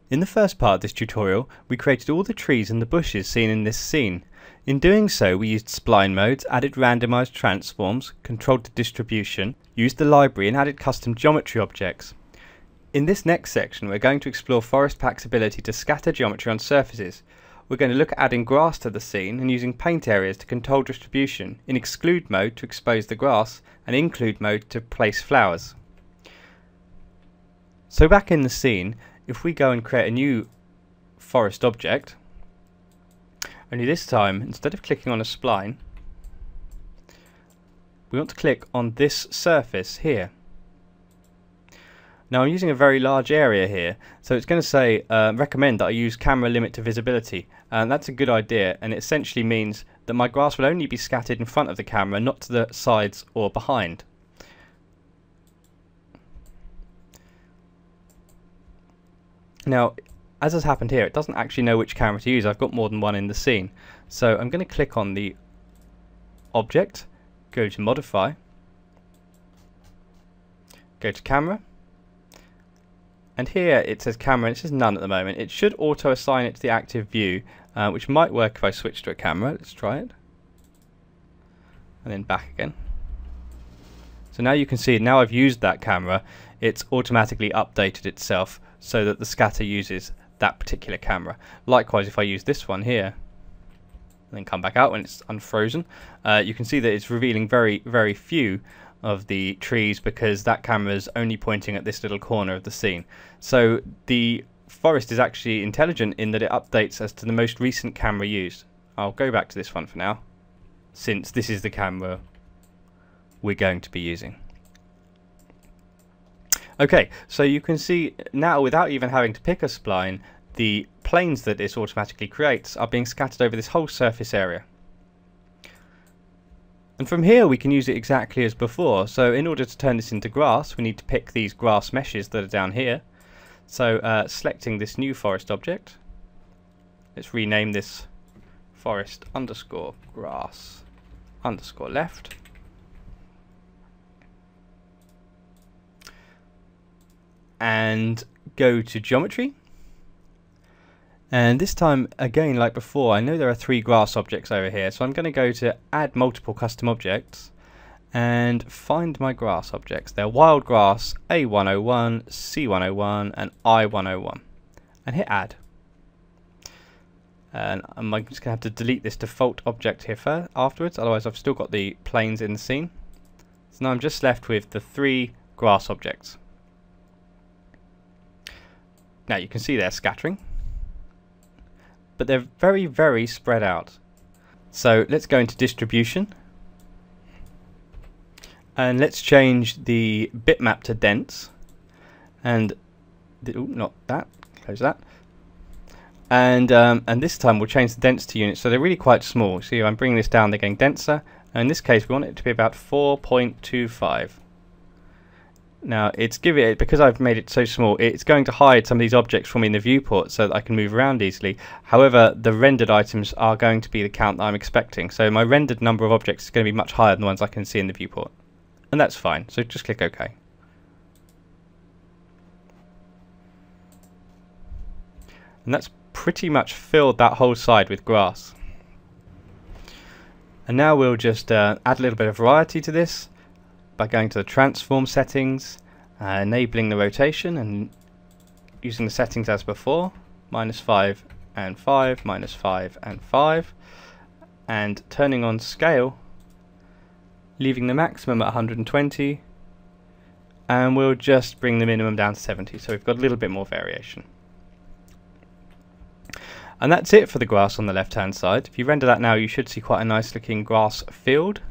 In the first part of this tutorial, we created all the trees and the bushes seen in this scene. In doing so, we used spline modes, added randomized transforms, controlled the distribution, used the library and added custom geometry objects. In this next section, we're going to explore Forest Pack's ability to scatter geometry on surfaces. We're going to look at adding grass to the scene and using paint areas to control distribution, in exclude mode to expose the grass, and include mode to place flowers. So back in the scene, if we go and create a new forest object, only this time, instead of clicking on a spline, we want to click on this surface here. Now I'm using a very large area here, so it's going to say recommend that I use camera limit to visibility, and that's a good idea, and it essentially means that my grass will only be scattered in front of the camera, not to the sides or behind. Now, as has happened here, it doesn't actually know which camera to use. I've got more than one in the scene. So I'm going to click on the object, go to modify, go to camera, and here it says camera and it says none at the moment. It should auto assign it to the active view, which might work if I switch to a camera. Let's try it. And then back again. So now you can see, now I've used that camera, it's automatically updated itself so that the scatter uses that particular camera. Likewise, if I use this one here and then come back out when it's unfrozen, you can see that it's revealing very few of the trees because that camera is only pointing at this little corner of the scene. So the forest is actually intelligent in that it updates as to the most recent camera used. I'll go back to this one for now, since this is the camera we're going to be using. Okay, so you can see now, without even having to pick a spline, the planes that this automatically creates are being scattered over this whole surface area. And from here we can use it exactly as before. So in order to turn this into grass, we need to pick these grass meshes that are down here. So selecting this new forest object, let's rename this forest underscore grass underscore left. And go to geometry, and this time again, like before, I know there are 3 grass objects over here, so I'm going to go to add multiple custom objects and find my grass objects. They're wild grass A101, C101 and I101, and hit add. And I'm just going to have to delete this default object here afterwards, otherwise I've still got the planes in the scene. So now I'm just left with the 3 grass objects. Now you can see they're scattering, but they're very spread out. So let's go into distribution, and let's change the bitmap to dense, and not that, close that, and this time we'll change the density to units, so they're really quite small. See, I'm bringing this down, they're getting denser, and in this case we want it to be about 4.25. Now it's because I've made it so small, it's going to hide some of these objects for me in the viewport so that I can move around easily. However, the rendered items are going to be the count that I'm expecting, so my rendered number of objects is going to be much higher than the ones I can see in the viewport, and that's fine. So just click OK. And that's pretty much filled that whole side with grass. And now we'll just add a little bit of variety to this by going to the transform settings, enabling the rotation and using the settings as before, -5 and 5, -5 and 5, and turning on scale, leaving the maximum at 120, and we'll just bring the minimum down to 70, so we've got a little bit more variation. And that's it for the grass on the left hand side. If you render that now, you should see quite a nice looking grass field.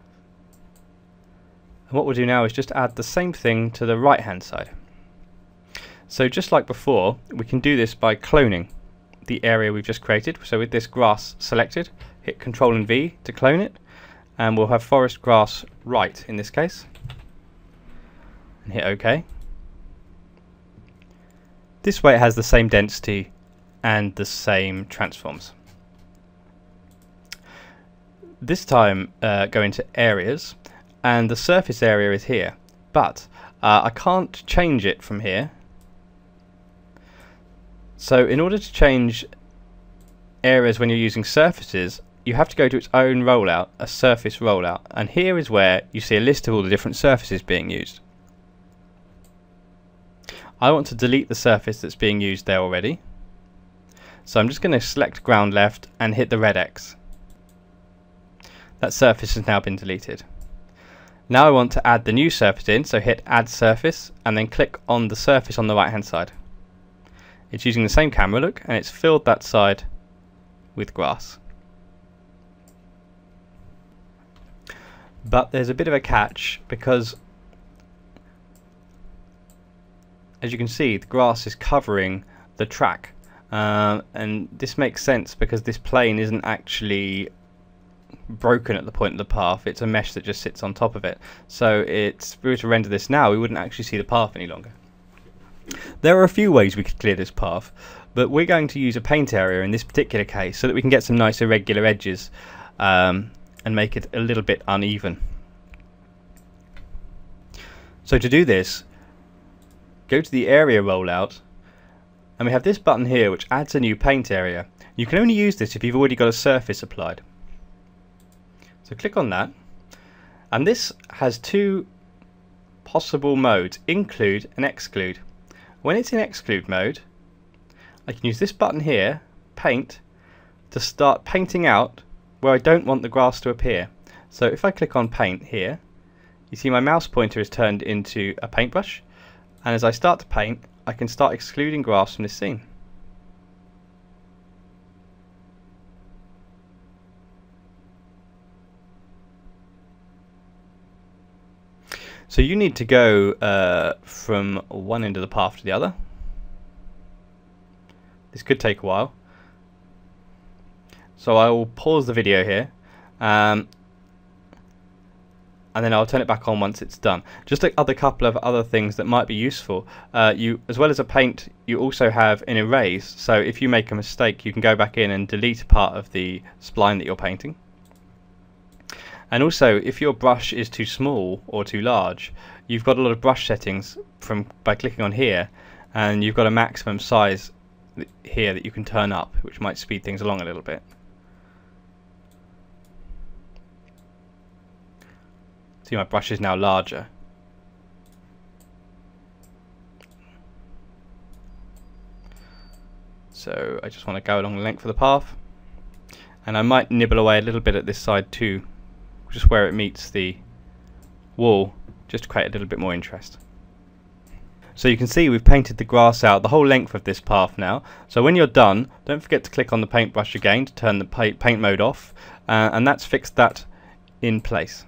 And what we'll do now is just add the same thing to the right hand side. So just like before, we can do this by cloning the area we've just created. So with this grass selected, hit Ctrl and V to clone it, and we'll have forest grass right in this case, and hit OK. This way it has the same density and the same transforms. This time go into areas, and the surface area is here, but I can't change it from here. So in order to change areas when you're using surfaces, you have to go to its own rollout, a surface rollout, and here is where you see a list of all the different surfaces being used. I want to delete the surface that's being used there already, so I'm just going to select ground left and hit the red X. That surface has now been deleted. Now I want to add the new surface in, so hit add surface and then click on the surface on the right hand side. It's using the same camera look and it's filled that side with grass. But there's a bit of a catch, because as you can see, the grass is covering the track, and this makes sense because this plane isn't actually broken at the point of the path. It's a mesh that just sits on top of it. So if we were to render this now, we wouldn't actually see the path any longer. There are a few ways we could clear this path, but we're going to use a paint area in this particular case so that we can get some nice irregular edges and make it a little bit uneven. So to do this, go to the area rollout, and we have this button here which adds a new paint area. You can only use this if you've already got a surface applied. So click on that, and this has two possible modes, include and exclude. When it's in exclude mode, I can use this button here, paint, to start painting out where I don't want the grass to appear. So if I click on paint here, you see my mouse pointer is turned into a paintbrush, and as I start to paint, I can start excluding grass from this scene. So you need to go from one end of the path to the other. This could take a while. So I will pause the video here, and then I'll turn it back on once it's done. Just a couple of other things that might be useful. As well as a paint, you also have an erase. So if you make a mistake, you can go back in and delete a part of the spline that you're painting. And also, if your brush is too small or too large, you've got a lot of brush settings by clicking on here, and you've got a maximum size here that you can turn up, which might speed things along a little bit. See, my brush is now larger. So I just want to go along the length of the path, and I might nibble away a little bit at this side too, just where it meets the wall, just to create a little bit more interest. So you can see we've painted the grass out the whole length of this path now. So when you're done, don't forget to click on the paintbrush again to turn the paint mode off, and that's fixed that in place.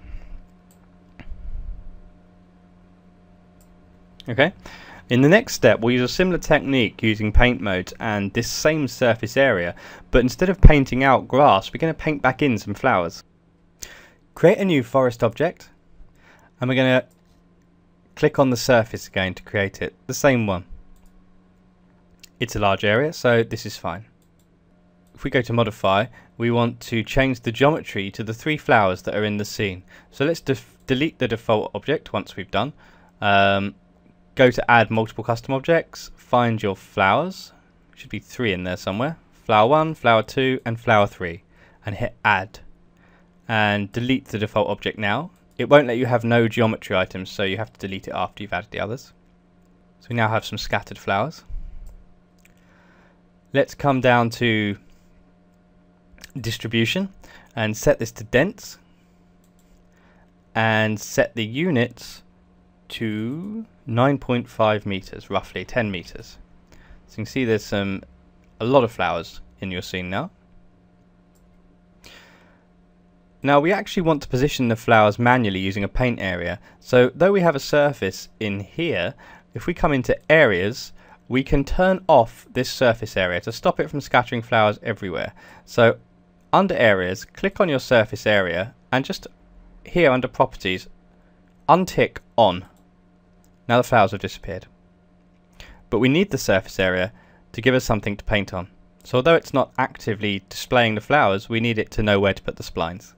Okay, in the next step we'll use a similar technique using paint modes and this same surface area, but instead of painting out grass, we're going to paint back in some flowers. Create a new forest object, and we're going to click on the surface again to create it, the same one. It's a large area, so this is fine. If we go to modify, we want to change the geometry to the 3 flowers that are in the scene. So let's delete the default object once we've done. Go to add multiple custom objects, find your flowers, should be 3 in there somewhere, flower 1, flower 2 and flower 3, and hit add, and delete the default object now. It won't let you have no geometry items, so you have to delete it after you've added the others. So we now have some scattered flowers. Let's come down to distribution and set this to dense, and set the units to 9.5 meters, roughly 10 meters. So you can see there's a lot of flowers in your scene now. Now we actually want to position the flowers manually using a paint area. So though we have a surface in here, if we come into areas, we can turn off this surface area to stop it from scattering flowers everywhere. So under areas, click on your surface area, and just here under properties, untick on. Now the flowers have disappeared. But we need the surface area to give us something to paint on. So although it's not actively displaying the flowers, we need it to know where to put the splines.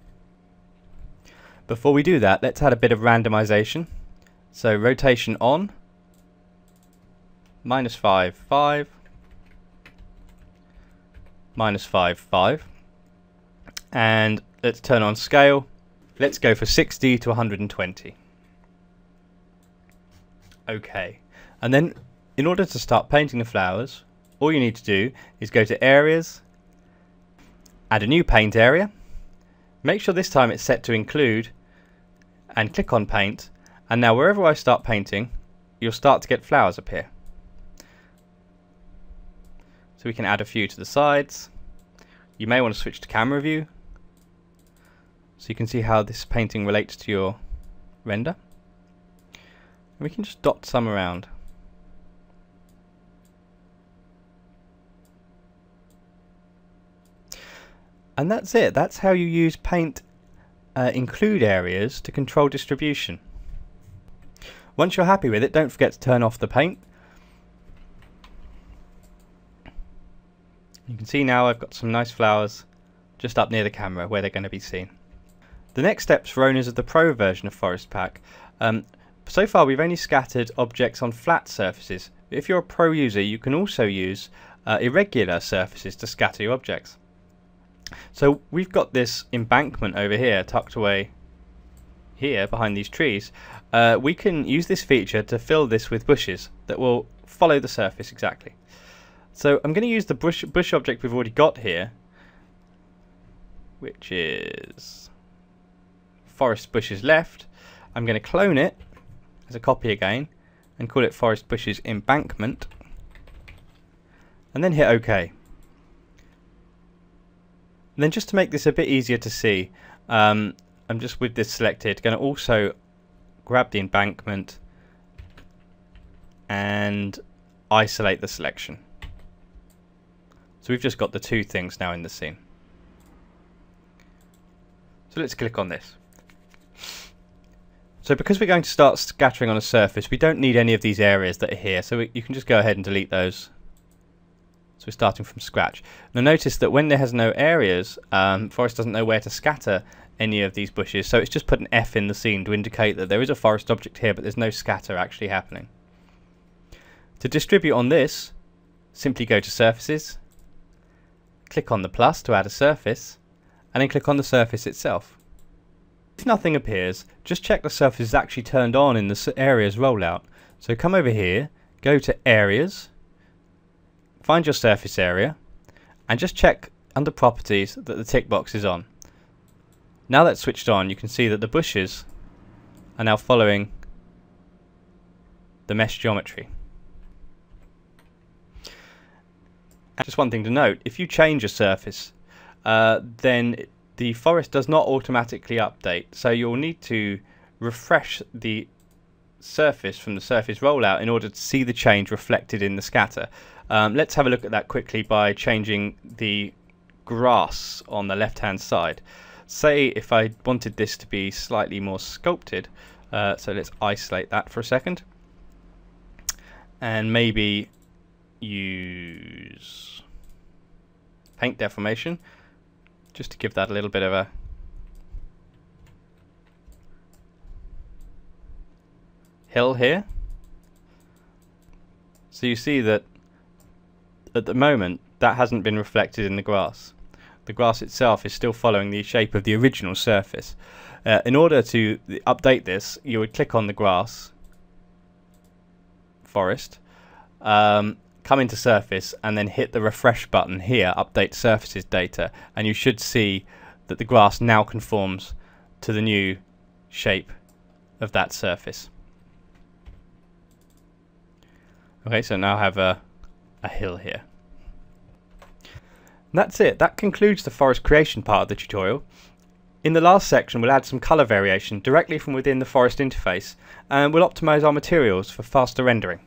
Before we do that, let's add a bit of randomization. So rotation on, -5, 5, -5, 5. And let's turn on scale. Let's go for 60 to 120. Okay. And then in order to start painting the flowers, all you need to do is go to areas, add a new paint area, make sure this time it's set to include, and click on paint. And now wherever I start painting, you'll start to get flowers appear. So we can add a few to the sides. You may want to switch to camera view so you can see how this painting relates to your render. And we can just dot some around. And that's it. That's how you use paint include areas to control distribution. Once you're happy with it, don't forget to turn off the paint. You can see now I've got some nice flowers just up near the camera where they're going to be seen. The next steps for owners of the Pro version of Forest Pack. So far we've only scattered objects on flat surfaces. If you're a Pro user, you can also use irregular surfaces to scatter your objects. So we've got this embankment over here tucked away here behind these trees. We can use this feature to fill this with bushes that will follow the surface exactly. So I'm going to use the bush object we've already got here, which is forest bushes left. I'm going to clone it as a copy again and call it forest bushes embankment, and then hit OK. And then just to make this a bit easier to see, I'm just with this selected going to also grab the embankment and isolate the selection. So we've just got the two things now in the scene. So let's click on this. So because we're going to start scattering on a surface, we don't need any of these areas that are here, so you can just go ahead and delete those. So we're starting from scratch. Now notice that when there has no areas, Forest doesn't know where to scatter any of these bushes, so it's just put an F in the scene to indicate that there is a forest object here, but there's no scatter actually happening. To distribute on this, simply go to Surfaces, click on the plus to add a surface, and then click on the surface itself. If nothing appears, just check the surface is actually turned on in the areas rollout. So come over here, go to Areas, find your surface area, and just check under Properties that the tick box is on. Now that's switched on, you can see that the bushes are now following the mesh geometry. And just one thing to note, if you change a surface, then the forest does not automatically update, so you'll need to refresh the surface from the surface rollout in order to see the change reflected in the scatter. Let's have a look at that quickly by changing the grass on the left hand side. Say if I wanted this to be slightly more sculpted, so let's isolate that for a second and maybe use paint deformation just to give that a little bit of a hill here. So you see that at the moment that hasn't been reflected in the grass. The grass itself is still following the shape of the original surface. In order to update this, you would click on the grass, forest, come into surface and then hit the refresh button here, update surfaces data, and you should see that the grass now conforms to the new shape of that surface. Okay, so now I have a hill here. And that's it. That concludes the forest creation part of the tutorial. In the last section we'll add some colour variation directly from within the forest interface, and we'll optimise our materials for faster rendering.